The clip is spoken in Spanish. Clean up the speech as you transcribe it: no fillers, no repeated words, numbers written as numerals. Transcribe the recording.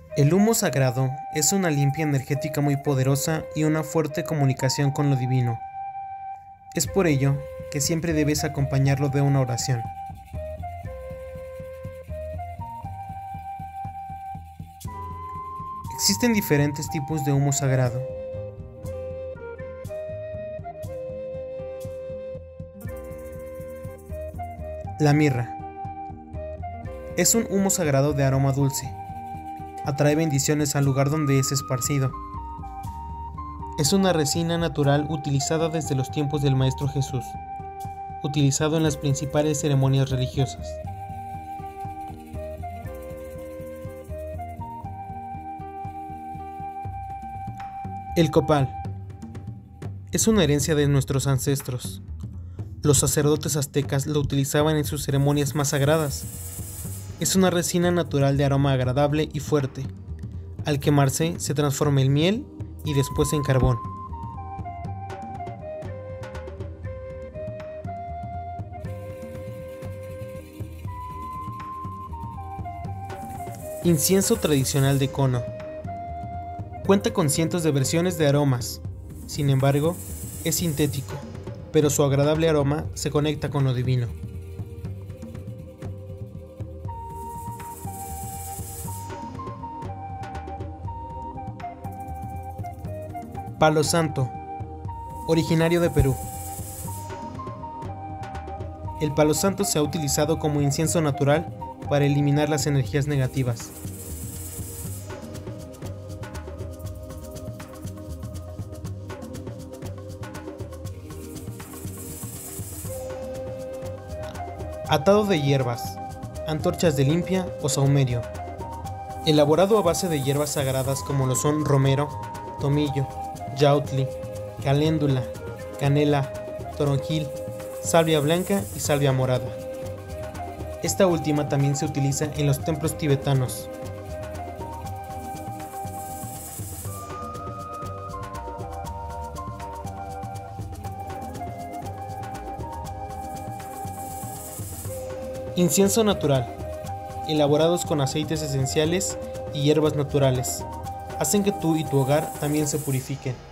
El humo sagrado es una limpia energética muy poderosa y una fuerte comunicación con lo divino. Es por ello que siempre debes acompañarlo de una oración. Existen diferentes tipos de humo sagrado. La mirra es un humo sagrado de aroma dulce. Atrae bendiciones al lugar donde es esparcido. Es una resina natural utilizada desde los tiempos del Maestro Jesús, utilizado en las principales ceremonias religiosas. El copal es una herencia de nuestros ancestros. Los sacerdotes aztecas lo utilizaban en sus ceremonias más sagradas. Es una resina natural de aroma agradable y fuerte. Al quemarse se transforma en miel y después en carbón. Incienso tradicional de cono. Cuenta con cientos de versiones de aromas. Sin embargo, es sintético, pero su agradable aroma se conecta con lo divino. Palo santo, originario de Perú. El palo santo se ha utilizado como incienso natural para eliminar las energías negativas. Atado de hierbas, antorchas de limpia o saumerio. Elaborado a base de hierbas sagradas como lo son romero, tomillo, yautli, caléndula, canela, toronjil, salvia blanca y salvia morada. Esta última también se utiliza en los templos tibetanos. Incienso natural, elaborados con aceites esenciales y hierbas naturales, hacen que tú y tu hogar también se purifiquen.